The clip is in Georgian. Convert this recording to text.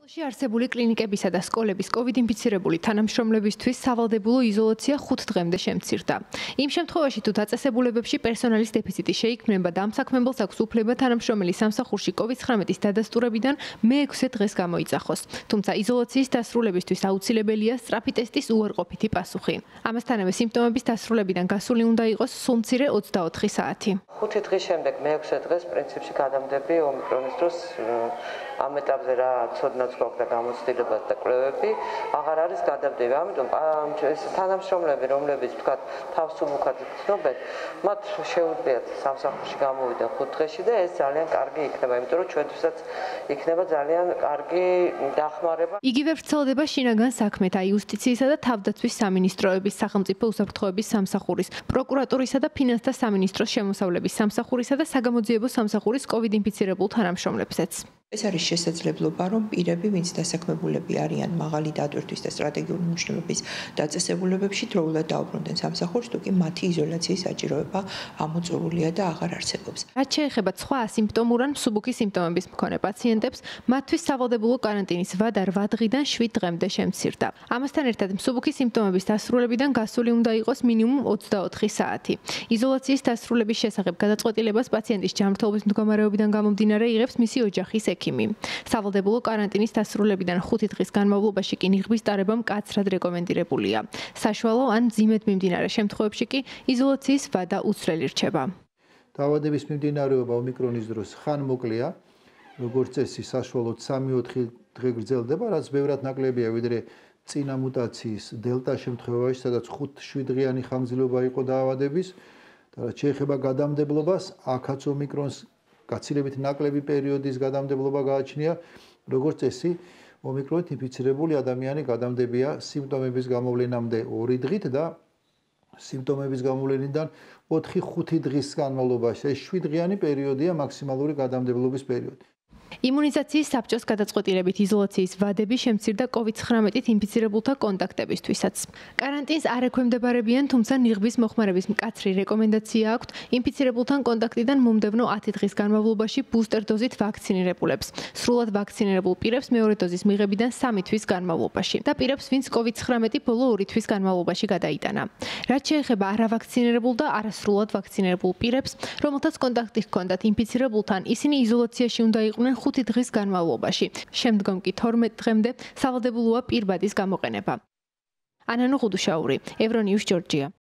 არსებული კლინიკებისა და სკოლების COVID ინფიცირებული თანამშრომლებისთვის სავალდებულო იზოლაცია 5 დღემდე შემცირდა. იმ შემთხვევაში, თუ დაწესებულებებში პერსონალის დეფიციტი შეიქმნება და ამ საქმიანობას აქვს უფლება თანამშრომელი სამსახურში COVID-19-ის დადასტურებიდან მე-6 დღეს გამოიძახოს. თუმცა იზოლაციის დასრულებისთვის აუცილებელია სწრაფი ტესტის უარყოფითი პასუხი. ამასთანავე სიმპტომების დასრულებიდან გასული უნდა იყოს სულ მცირე 24 საათი. 5 დღის შემდეგ მე-6 დღეს პრინციპში გადამდები ომიკრონის დროს ამ ეტაპზე რა ცოდნაც გვაქვს და გამოცდილებაც და კვლევები აღარ არის გადამდები. ამიტომ თანამშრომლები, რომლებიც თქვათ თავს უმუქად ცნობენ, მათ შეუძლიათ სამსახურში გამოვიდნენ 5 დღეში და ეს ძალიან კარგი იქნება, იმიტომ რომ ჩვენთვისაც იქნება ძალიან კარგი დახმარება. იგივე ვრცელდება შინაგან საქმეთა, იუსტიციისა და თავდაცვის სამინისტროების, სახელმწიფო უსაფრთხოების სამსახურის, პროკურატურისა და ფინანსთა სამინისტროს შემოსავლების სამსახურისა და საგამოძიებო სამსახურის COVID ინფიცირებულ თანამშრომლებსაც. ეს არის შესაძლებლობა, რომ პირები, ვინც დასაქმებულები არიან მაღალი დატვირთვის და სტრატეგიული მნიშვნელობის დაწესებულებებში, დროულად დაუბრუნდნენ სამსახურს, თუ კი მათი იზოლაციის საჭიროება ამოწურულია და აღარ არსებობს. რაც შეეხება სხვა ასიმპტომურ ან მსუბუქი სიმპტომების მქონე პაციენტებს, მათთვის სავალდებულო კარანტინის ვადა 8 დღიდან 7 დღემდე შემცირდა. ამასთან ერთად, მსუბუქი სიმპტომების დასრულებიდან გასული უნდა იყოს მინიმუმ 24 საათი. იზოლაციის დასრულების შესახებ გადაწყვეტილებას პაციენტის ჯანმრთელობის მდგომარეობიდან გამომდინარე იღებს მისი ოჯახის ექიმი. სავალდებულო კარანტინის დასრულებიდან 5 დღის განმავლობაში კი ნიღბის ტარება მკაცრად რეკომენდირებულია. საშუალო ან მძიმედ მიმდინარე შემთხვევებში კი იზოლაციის ვადა უცვლელი რჩება. დაავადების მიმდინარეობა ომიკრონის დროს ხან მოკლეა, როგორც წესი საშუალოდ 3-4 დღე გრძელდება, რაც ბევრად ნაკლებია ვიდრე წინა მუტაციის დელტა შემთხვევაში, სადაც 5-7 დღიანი ხანგრძლივობა იყო დაავადების. და რაც შეეხება გადამდებლობას, აქაც ომიკრონს გაცილებით ნაკლები პერიოდის გადამდებლობა გააჩნია, როგორც წესი, ომიკრონით ინფიცირებული ადამიანი გადამდებია სიმპტომების გამოვლენამდე 2 დღით და სიმპტომების გამოვლენიდან 4-5 დღის განმავლობაში. ეს 7 დღიანი პერიოდია მაქსიმალური გადამდებლობის პერიოდი. იმუნიზაციის საბჭოს გადაწყვეტილებით იზოლაციის ვადები შემცირდა COVID-19-ით ინფიცირებულთა კონტაქტებისთვისაც. კარანტინს არ ექვემდებარებიან, თუმცა ნიღბის მოხმარების მკაცრი რეკომენდაცია აქვთ ინფიცირებულთან კონტაქტიდან მომდევნო 10 დღის განმავლობაში ბუსტერ დოზით ვაქცინირებულებს, სრულად ვაქცინირებულ პირებს მეორე დოზის მიღებიდან 3 თვის განმავლობაში და პირებს, ვინც COVID-19 ბოლო 2 თვის განმავლობაში გადაიტანა. რაც შეეხება არავაქცინირებულ და არასრულად ვაქცინირებულ პირებს, რომელთაც კონტაქტი ჰქონდათ ინფიცირებულთან, ისინი იზოლაციაში უნდა იყვნენ 5 დღის განმავლობაში. შემდგომ კი 12 დღემდე სავალდებულოა პირბადის გამოყენება. ანანო ღუდუშაური, ევრონიუს ჯორჯია.